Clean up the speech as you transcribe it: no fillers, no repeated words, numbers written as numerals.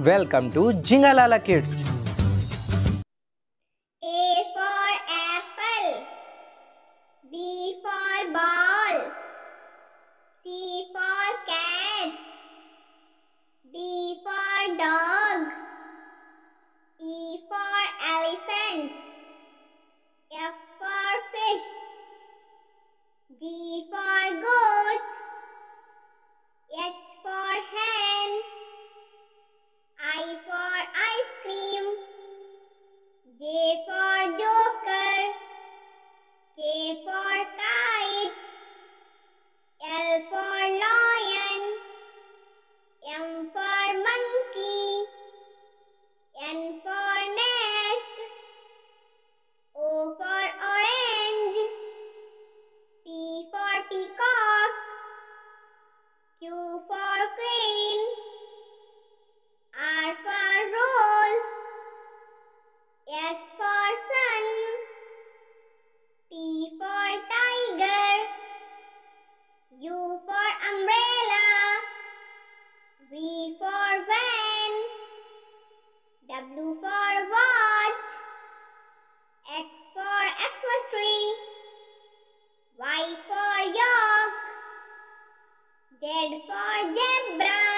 Welcome to JINGA LALA Kids. A for apple, B for ball, C for cat, D for dog, E for elephant, F for fish, G for goat, H for hen, I for ice cream, J for joker, K for kite, L for lion, M for monkey, N for nest, O for orange, P for peacock, Q for queen, R for rose, S for sun, T for tiger, U for umbrella, V for van, W for watch, X for Xmas tree, Y for yak, Z for zebra,